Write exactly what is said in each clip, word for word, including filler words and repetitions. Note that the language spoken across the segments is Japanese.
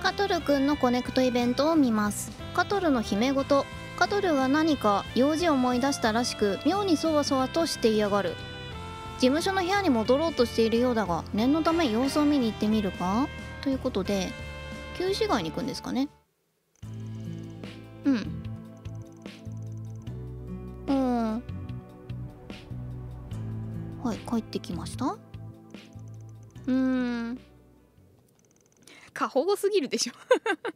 カトルくんのコネクトイベントを見ます。カトルの姫ごと。カトルが何か用事を思い出したらしく、妙にそわそわとしていやがる。事務所の部屋に戻ろうとしているようだが、念のため様子を見に行ってみるかということで、旧市街に行くんですかね。うんうんはい、帰ってきました。うーん過保護すぎるでしょ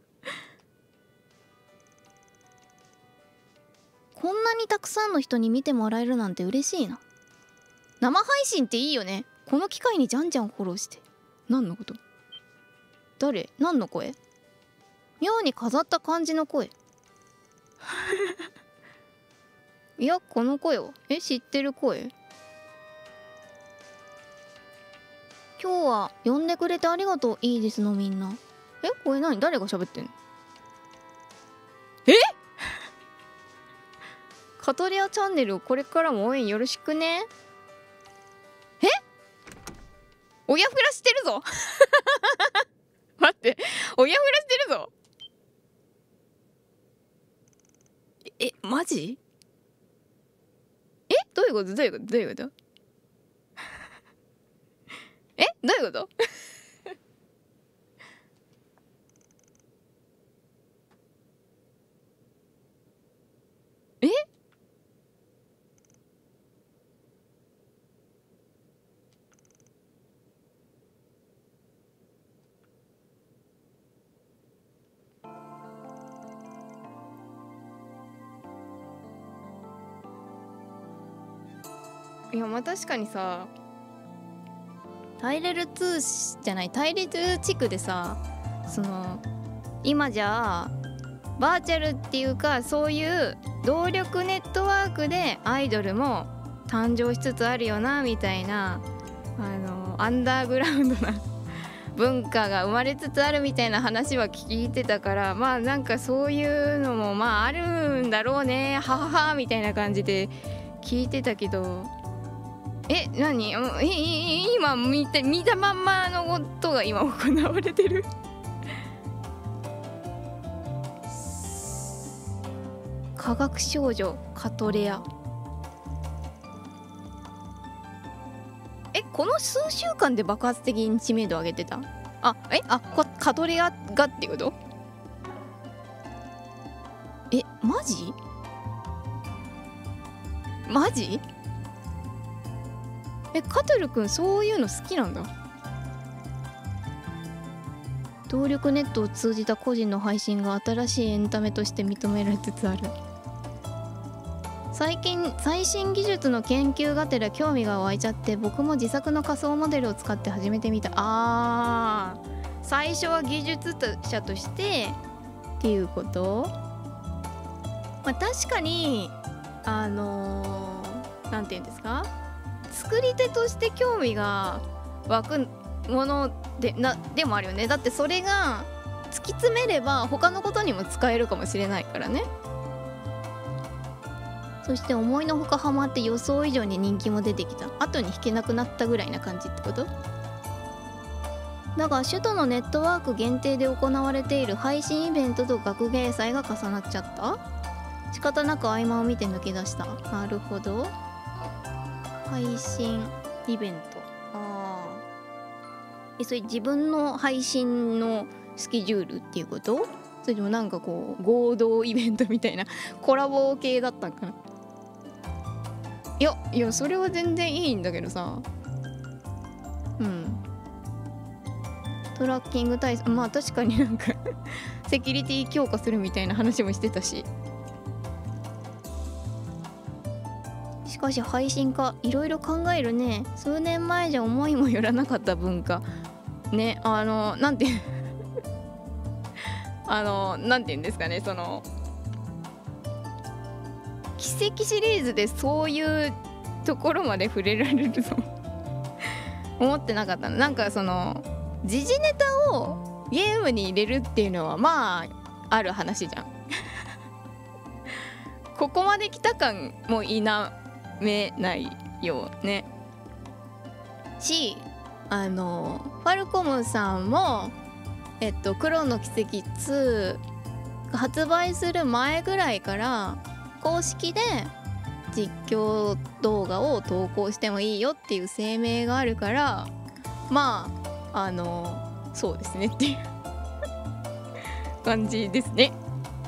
こんなにたくさんの人に見てもらえるなんて嬉しいな。生配信っていいよね。この機会にじゃんじゃんフォローして。何のこと？誰？何の声？妙に飾った感じの声いや、この声をえ知ってる声。今日は呼んでくれてありがとう。いいですのみんな。えこれ何？誰が喋ってんの？えカトレアチャンネルをこれからも応援よろしくね。え親フラしてるぞ待って親フラしてるぞ。えマジ？えどういうことどういうことどういうことえどういうことえいやまあ確かにさ、タイレルツーじゃないタイレル地区でさ、その今じゃあバーチャルっていうかそういう動力ネットワークでアイドルも誕生しつつあるよなみたいな、あのアンダーグラウンドな文化が生まれつつあるみたいな話は聞いてたから、まあなんかそういうのもまああるんだろうねはははみたいな感じで聞いてたけど、え何え今見て見たまんまのことが今行われてる科学少女カトレア。えこの数週間で爆発的に知名度上げてた。あえあカトレアがっていうこと？えマジマジえカトルくんそういうの好きなんだ。動力ネットを通じた個人の配信が新しいエンタメとして認められつつある。最近最新技術の研究がてら興味が湧いちゃって、僕も自作の仮想モデルを使って始めてみた。あー最初は技術者としてっていうこと？まあ確かにあのー、なんていうんですか、作り手として興味が湧くものでなでもあるよね。だってそれが突き詰めれば他のことにも使えるかもしれないからね。そして思いのほかハマって予想以上に人気も出てきた。後に引けなくなったぐらいな感じってこと？だが首都のネットワーク限定で行われている配信イベントと学芸祭が重なっちゃった。仕方なく合間を見て抜け出した。なるほど、配信イベント。ああえそれ自分の配信のスケジュールっていうこと？それともなんかこう合同イベントみたいなコラボ系だったんかな。いやいやそれは全然いいんだけどさ。うんトラッキング対策、まあ確かになんかセキュリティ強化するみたいな話もしてたし。しかし配信家いろいろ考えるね。数年前じゃ思いもよらなかった文化ね。あのなんてあのなんて言うんですかね、その奇跡シリーズでそういうところまで触れられると思ってなかったの。なんかその時事ネタをゲームに入れるっていうのはまあある話じゃんここまで来た感も否めないよね。しあのファルコムさんもえっと黒の奇跡ツーが発売する前ぐらいから公式で実況動画を投稿してもいいよっていう声明があるから、まああのそうですねっていう感じですね。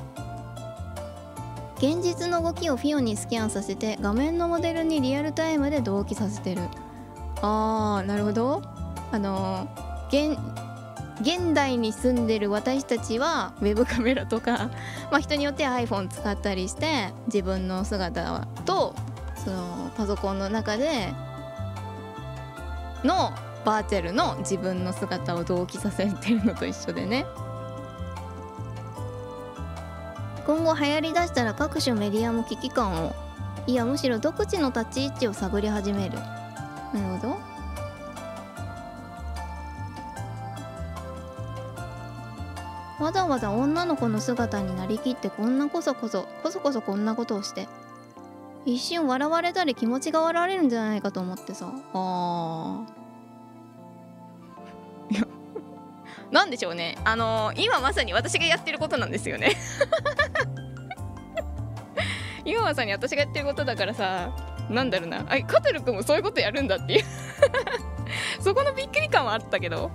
現実の動きをフィオにスキャンさせて画面のモデルにリアルタイムで同期させてる。あーなるほど。あの現現代に住んでる私たちはウェブカメラとか、まあ、人によっては iPhone 使ったりして自分の姿とそのパソコンの中でのバーチャルの自分の姿を同期させてるのと一緒でね。今後流行りだしたら各種メディアも危機感を、いやむしろ独自の立ち位置を探り始める。なるほど。わざわざ女の子の姿になりきってこんなこそこそこそこそこんなことをして一瞬笑われたり気持ちが笑われるんじゃないかと思ってさ。あーいやなんでしょうね。あのー、今まさに私がやってることなんですよね今まさに私がやってることだからさ、なんだろうな、あ、カトル君もそういうことやるんだっていうそこのびっくり感はあったけど、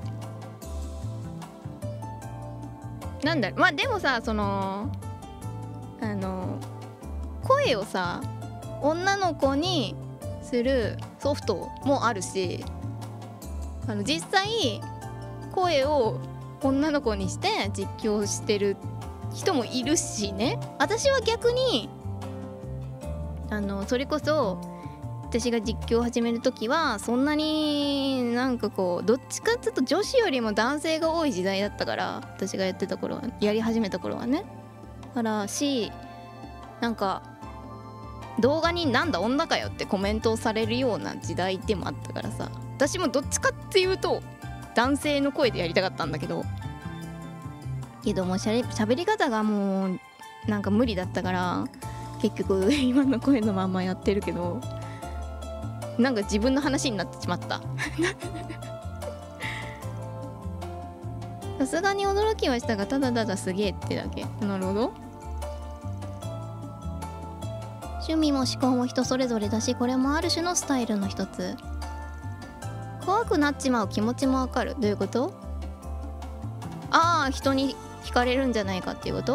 なんだろう、まあでもさ、そのあの声をさ女の子にするソフトもあるし、あの実際声を女の子にして実況してる人もいるしね。私は逆にあのそれこそ私が実況を始める時はそんなになんかこうどっちかっていうと女子よりも男性が多い時代だったから、私がやってた頃はやり始めた頃はね。からしなんか動画になんだ女かよってコメントをされるような時代でもあったからさ、私もどっちかっていうと男性の声でやりたかったんだけどけどもしゃれ喋り方がもうなんか無理だったから結局今の声のまんまやってるけど、なんか自分の話になってしまったさすがに驚きはしたが、ただただすげえってだけ。なるほど。趣味も思考も人それぞれだし、これもある種のスタイルの一つ。怖くなっちまう気持ちもわかる。どういうこと？ああ、人に惹かれるんじゃないかっていうこと？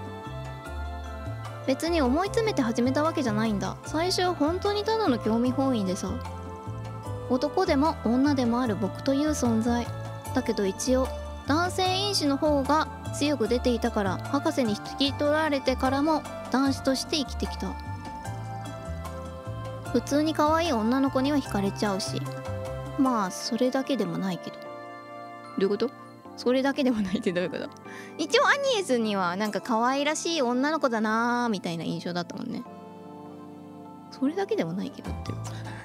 別に思い詰めて始めたわけじゃないんだ。最初は本当にただの興味本位でさ。男でも女でもある僕という存在だけど、一応男性因子の方が強く出ていたから、博士に引き取られてからも男子として生きてきた。普通に可愛い女の子には惹かれちゃうし、まあそれだけでもないけど。どういうこと？それだけでもないってどういうこと？一応アニエスにはなんか可愛らしい女の子だなーみたいな印象だったもんね。それだけでもないけどって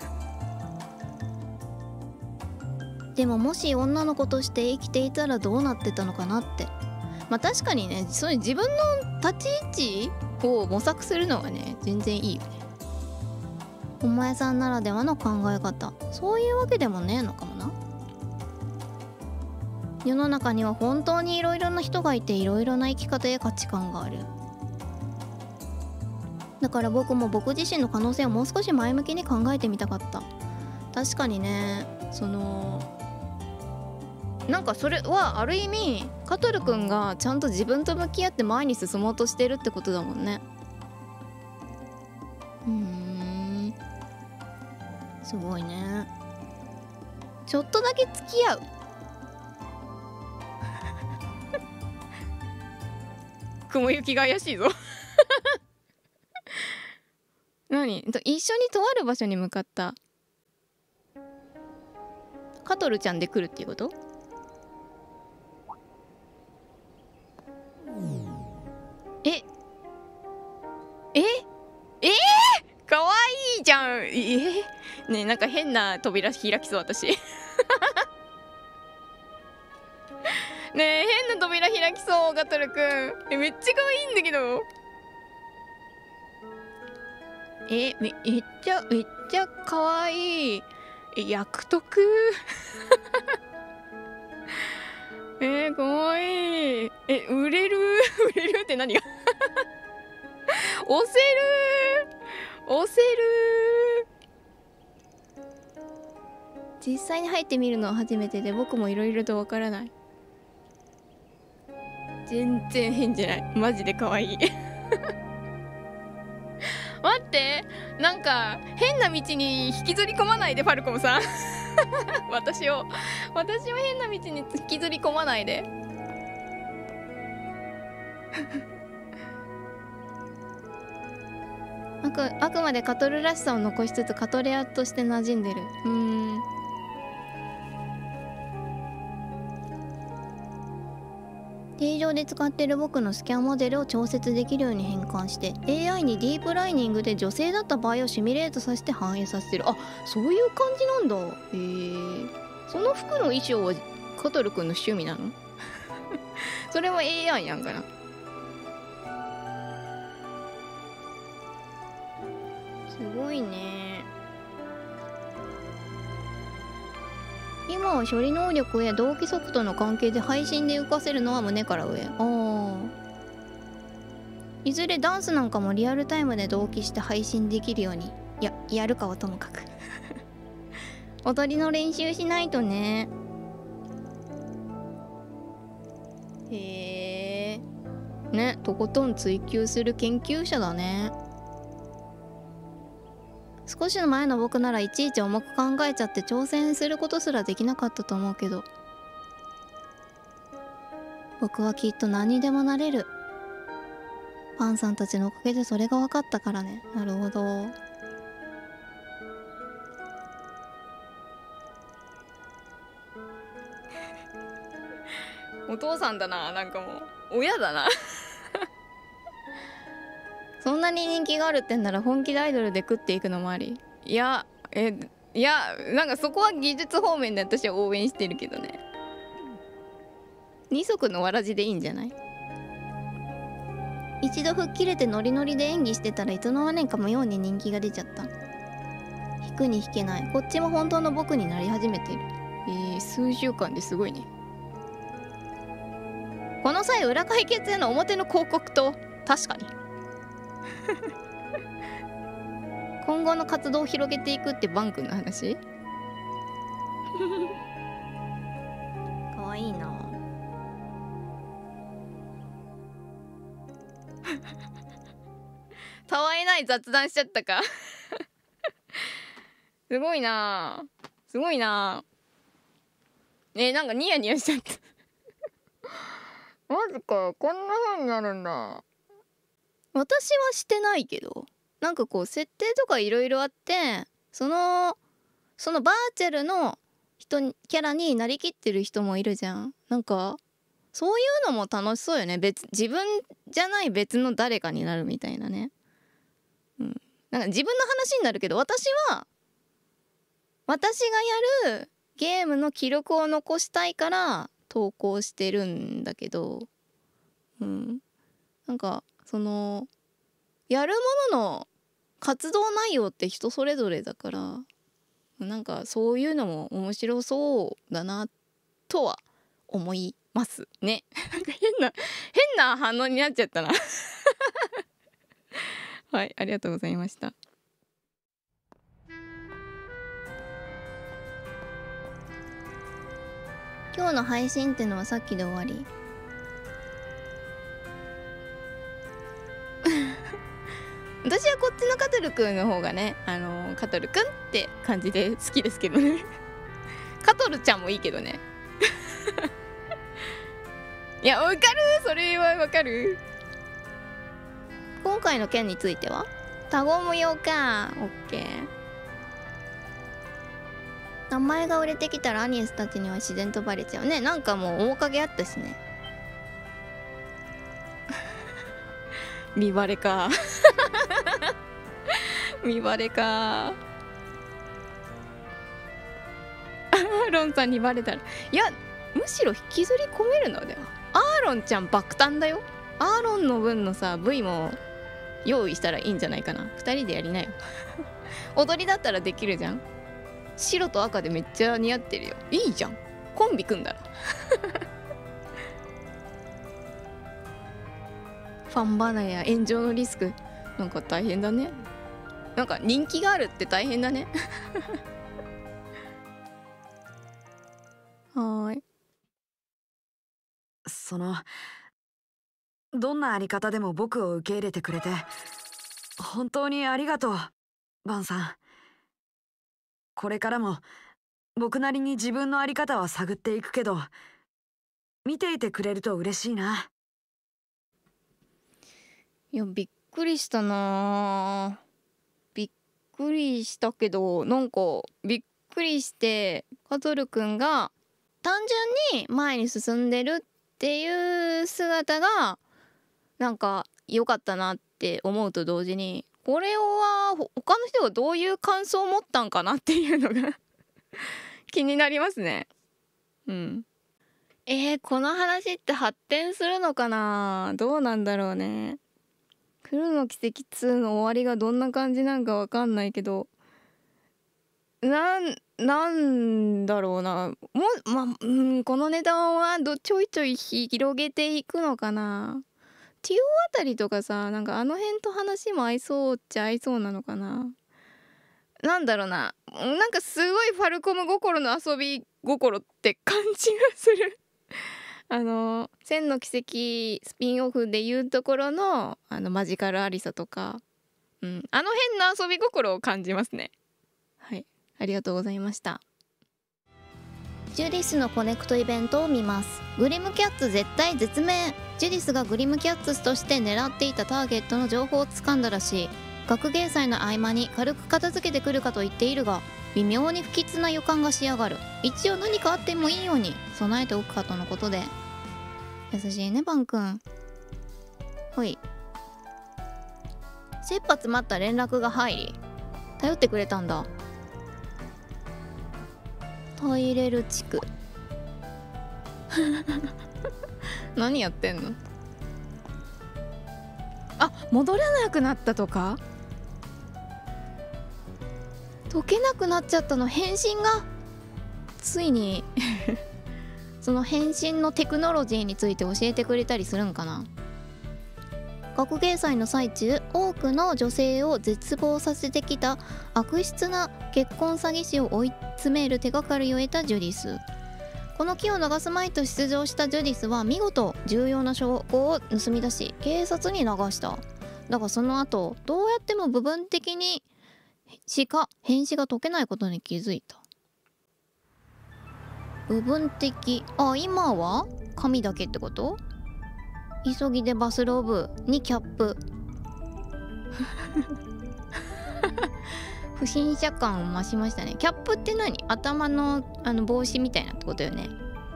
でももし女の子として生きていたらどうなってたのかなって。まあ確かにね、そういう自分の立ち位置を模索するのはね全然いいよね。お前さんならではの考え方、そういうわけでもねえのかもな。世の中には本当にいろいろな人がいて、いろいろな生き方や価値観がある。だから僕も僕自身の可能性をもう少し前向きに考えてみたかった。確かにね、そのなんかそれはある意味カトルくんがちゃんと自分と向き合って前に進もうとしてるってことだもんね。うーん、すごいね。ちょっとだけ付き合う雲行きが怪しいぞ何と一緒にとある場所に向かった。カトルちゃんで来るっていうこと？ええええー、かわいいじゃん。えー、ねえ、なんか変な扉開きそう私ねえ、変な扉開きそうガトルくん。え、めっちゃ可愛いんだけど。え、めめっちゃめっちゃ可愛い。え、役得えー、かわいい。え、売れる売れるって何が押せる押せる。実際に入ってみるのは初めてで、僕もいろいろとわからない。全然変じゃない。マジで可愛い待って、なんか変な道に引きずり込まないで、ファルコムさん私を私を変な道に引きずり込まないであく、あくまでカトルらしさを残しつつカトレアとして馴染んでる。うーん、定常で使ってる僕のスキャンモデルを調節できるように変換して エーアイ にディープラーニングで女性だった場合をシミュレートさせて反映させてる。あ、そういう感じなんだ。へえ。その服の衣装はカトルくんの趣味なのそれは エーアイ やんかな。すごいね。今は処理能力や同期速度の関係で配信で浮かせるのは胸から上。ああ、いずれダンスなんかもリアルタイムで同期して配信できるように。いや、やるかはともかく踊りの練習しないとね。へえ。ね、とことん追求する研究者だね。少し前の僕ならいちいち重く考えちゃって挑戦することすらできなかったと思うけど、僕はきっと何にでもなれる。パンさんたちのおかげでそれが分かったからね。なるほど。お父さんだな、なんかもう親だなそんなに人気があるってんなら本気でアイドルで食っていくのもあり。いや、え、いや、なんかそこは技術方面で私は応援してるけどね。二足のわらじでいいんじゃない。一度吹っ切れてノリノリで演技してたらいつの間にか妙に人気が出ちゃった。引くに引けない。こっちも本当の僕になり始めてる。えー、数週間ですごいね。この際裏解決への表の広告と、確かに今後の活動を広げていくってバン君の話かわいいなたわいない雑談しちゃったかすごいなすごいなえー、なんかニヤニヤしちゃったマジか、こんな風になるんだ。私はしてないけど、なんかこう設定とかいろいろあって、そのそのバーチャルの人にキャラになりきってる人もいるじゃん。なんかそういうのも楽しそうよね。別自分じゃない別の誰かになるみたいなね。うん、なんか自分の話になるけど、私は私がやるゲームの記録を残したいから投稿してるんだけど、うん、なんかそのやるものの活動内容って人それぞれだから、なんかそういうのも面白そうだなとは思いますね。なんか変な変な反応になっちゃったなはい、ありがとうございました。今日の配信ってのはさっきで終わり私はこっちのカトルくんの方がね、あのー、カトルくんって感じで好きですけどねカトルちゃんもいいけどねいや、わかる、それはわかる。今回の件については他言無用か。オッケー。名前が売れてきたらアニエスたちには自然とバレちゃうね。なんかもう面影あったしね見バレか見バレかアーロンさんにバレたら、いやむしろ引きずり込めるのでは。アーロンちゃん爆誕だよ。アーロンの分のさ ブイ も用意したらいいんじゃないかな。ふたりでやりなよ踊りだったらできるじゃん。白と赤でめっちゃ似合ってるよ。いいじゃん、コンビ組んだらファン離れや炎上のリスク。なんか大変だね。なんか人気があるって大変だね。はーい。 そのどんなあり方でも僕を受け入れてくれて本当にありがとう、バンさん。これからも僕なりに自分のあり方は探っていくけど、見ていてくれると嬉しいな。 いや、びっくりしたな。びっくりしたけど、なんかびっくりして、カトルくんが単純に前に進んでるっていう姿がなんか良かったなって思うと同時に、これは他の人がどういう感想を持ったんかなっていうのが気になりますね。うん。えー、この話って発展するのかな。どうなんだろうね。黒の奇跡ツーの終わりがどんな感じなんかわかんないけど、なんなんだろうな。もまうん、このネタはどちょいちょい広げていくのかな。ティオあたりとかさ、なんかあの辺と話も合いそうっちゃ合いそうなのかな。なんだろうな、なんかすごいファルコム心の遊び心って感じがする。あの千の奇跡スピンオフでいうところのあのマジカルアリサとか、うん、あの辺の遊び心を感じますね。はい、ありがとうございました。ジュディスのコネクトイベントを見ます。グリムキャッツ絶対絶命。ジュディスがグリムキャッツとして狙っていたターゲットの情報をつかんだらしい。学芸祭の合間に軽く片付けてくるかと言っているが、微妙に不吉な予感がしやがる。一応何かあってもいいように備えておくかとのことで。優しいねバン君。ほい。切羽詰まった連絡が入り頼ってくれたんだ。タイレル地区何やってんの。あ、戻らなくなったとか。解けなくなっちゃったの。変身がついにその変身のテクノロジーについて教えてくれたりするんかな。学芸祭の最中、多くの女性を絶望させてきた悪質な結婚詐欺師を追い詰める手がかりを得たジュディス。この機を逃すまいと出場したジュディスは見事重要な証拠を盗み出し警察に流した。だがその後どうやっても部分的にしか変死が解けないことに気づいた。部分的、あ、今は髪だけってこと。急ぎでバスローブにキャップ不審者感を増しましたね。キャップって何？頭のあの帽子みたいなってことよね。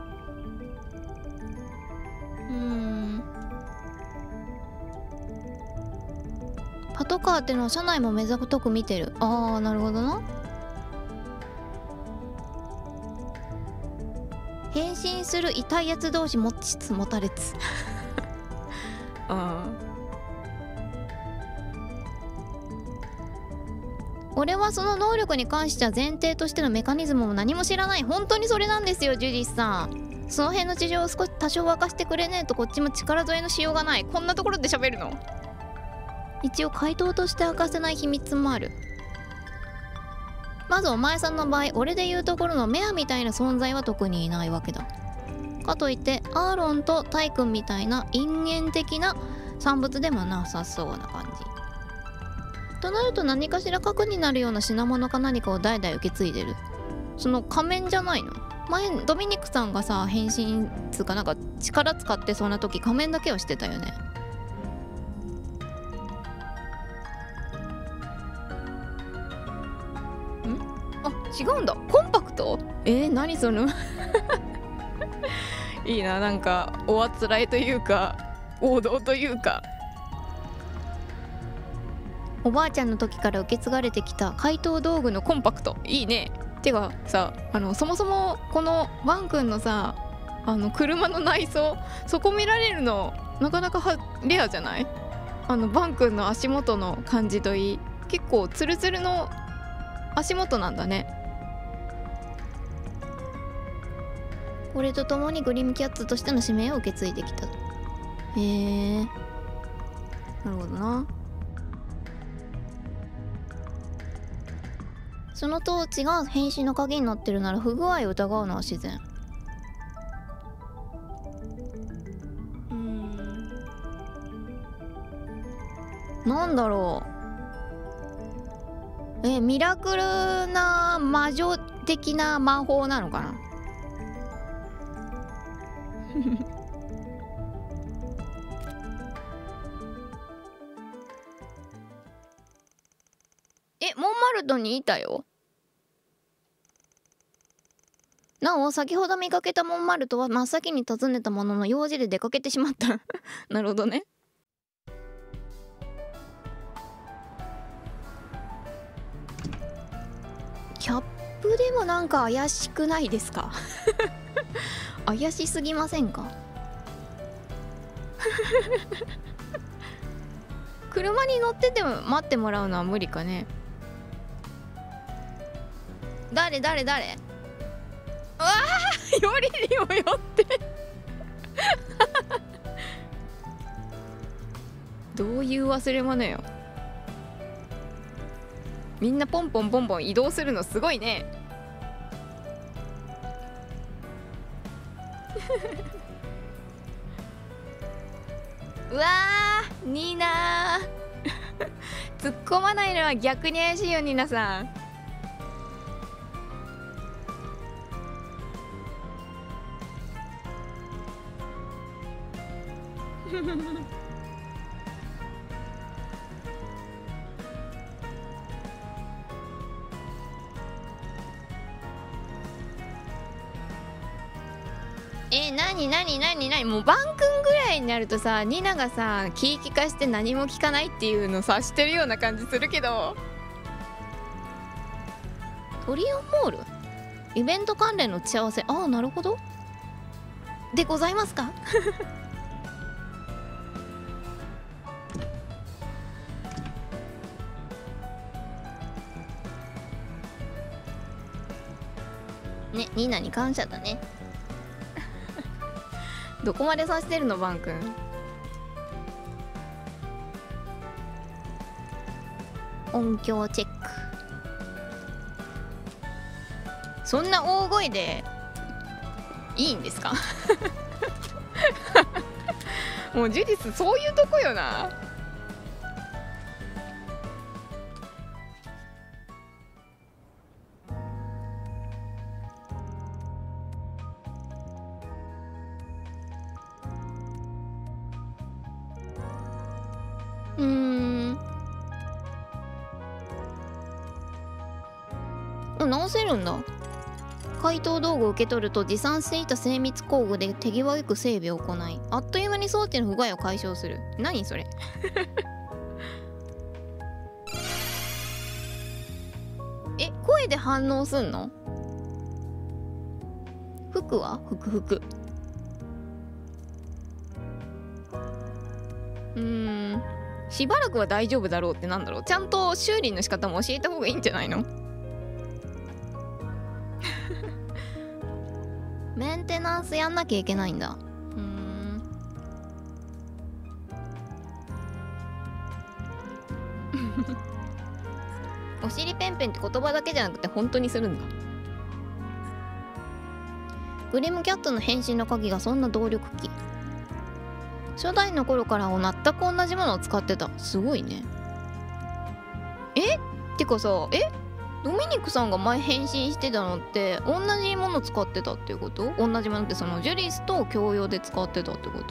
うーん。パトカーってのは車内も目ざとく見てる。ああ、なるほどな。変身する痛いやつ同士持ちつ持たれつああ。俺はその能力に関しては前提としてのメカニズムも何も知らない。本当にそれなんですよジュディスさん。その辺の事情を少し多少明かしてくれねえとこっちも力添えのしようがない。こんなところで喋るの。一応回答として明かせない秘密もある。まずお前さんの場合、俺で言うところのメアみたいな存在は特にいないわけだ。かといってアーロンとタイ君みたいな因縁的な産物でもなさそうな感じとなると、何かしら核になるような品物か何かを代々受け継いでる。その仮面じゃないの。前ドミニクさんがさ変身つうかなんか力使ってそんな時仮面だけをしてたよね。んあ、違うんだ。コンパクト。えー、何そのいいな、なんかおあつらいというか王道というか。おばあちゃんの時から受け継がれてきた怪盗道具のコンパクト、いいね。てかさ、あのそもそもこのワンくんのさ、あの車の内装、そこ見られるのなかなかはレアじゃない？あのバンくんの足元の感じといい、結構ツルツルの足元なんだね。俺と共にグリムキャッツとしての使命を受け継いできた。へえ。 なるほどな。そのトーチが変身の鍵になってるなら不具合を疑うのは自然。うーん、なんだろう。え、ミラクルな魔女的な魔法なのかな。え、モンマルトにいたよ。なお、先ほど見かけたモンマルトは真っ先に訪ねたものの用事で出かけてしまった。なるほどね。キャップでもなんか怪しくないですか？怪しすぎませんか？車に乗ってても待ってもらうのは無理かね。誰誰誰？うわー、よりにもよってどういう忘れ物よ。みんなポンポンポンポン移動するのすごいね。うわー、ニーナー突っ込まないのは逆に怪しいよ、ニーナさん。え、なになになになに、もうバン君ぐらいになるとさ、ニナがさ気利かして何も聞かないっていうのさしてるような感じするけど。トリオンモールイベント関連の打ち合わせ、ああなるほどでございますか。ね、ニーナに感謝だね。どこまでさしてるのバン君。音響チェック。そんな大声でいいんですか？もうジュディスそういうとこよな。うーん、直せるんだ。解凍道具を受け取ると持参していた精密工具で手際よく整備を行い、あっという間に装置の不具合を解消する。何それ。え、声で反応すんの？服は服服うーん、しばらくは大丈夫だろうってなんだろう。ちゃんと修理の仕方も教えた方がいいんじゃないの？メンテナンスやんなきゃいけないんだ。うーん。お尻ペンペンって言葉だけじゃなくて本当にするんだ。グリムキャットの変身の鍵がそんな動力機。初代の頃から全く同じものを使ってた。すごいね。えってかさ、えドミニクさんが前変身してたのって同じもの使ってたっていうこと？同じものってそのジュリスと共用で使ってたってこと？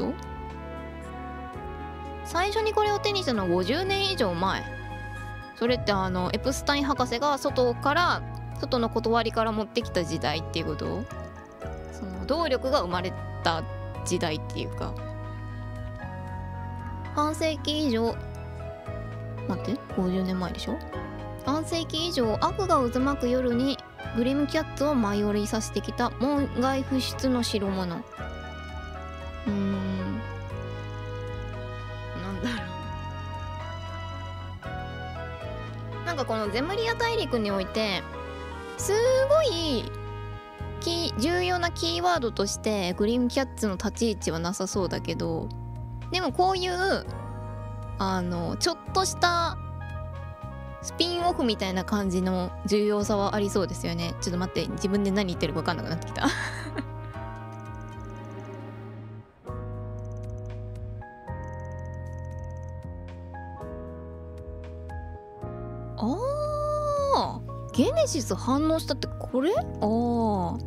最初にこれを手にしたのはごじゅうねん以上前。それってあのエプスタイン博士が外から外の断りから持ってきた時代っていうこと？その動力が生まれた時代っていうか。半世紀以上待ってごじゅうねんまえでしょ。半世紀以上悪が渦巻く夜にグリムキャットを舞い降りさせてきた門外不出の代物。うーん、なんだろう。なんかこのゼムリア大陸においてすごいキー重要なキーワードとしてグリムキャッツの立ち位置はなさそうだけど、でもこういうあのちょっとしたスピンオフみたいな感じの重要さはありそうですよね。ちょっと待って、自分で何言ってるか分かんなくなってきたあー、ゲネシス反応したってこれ？ああ、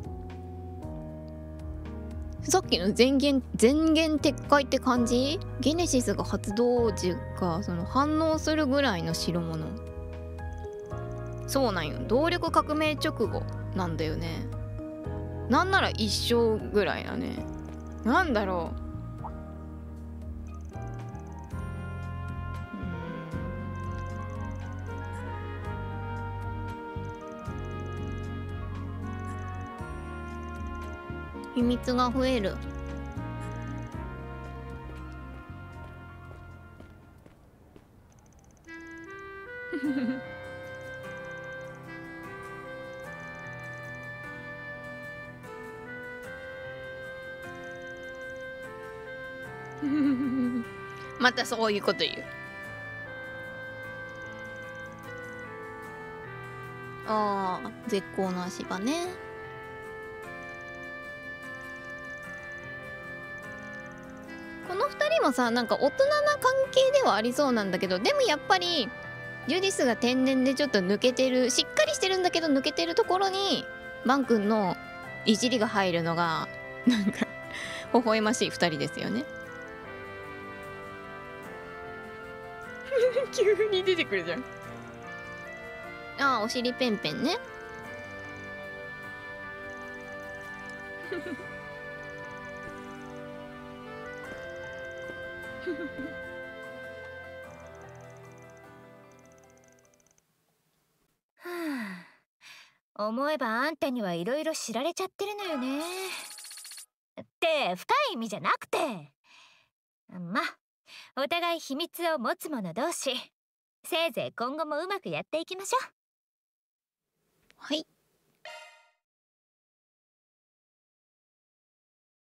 さっきの前言前言撤回って感じ？ゲネシスが発動時がその反応するぐらいの代物。そうなんよ、動力革命直後なんだよね。なんなら一生ぐらいだね。なんだろう、秘密が増える。またそういうこと言う。ああ、絶好の足場ね。このふたりもさ、なんか大人な関係ではありそうなんだけど、でもやっぱりジュディスが天然でちょっと抜けてる、しっかりしてるんだけど抜けてるところにバン君のいじりが入るのがなんか微笑ましいふたりですよね。急に出てくるじゃん。ああ、お尻ペンペンね。 はあ、思えばあんたにはいろいろ知られちゃってるのよね。って深い意味じゃなくて、ま、お互い秘密を持つ者同士、せいぜい今後もうまくやっていきましょう。 はい。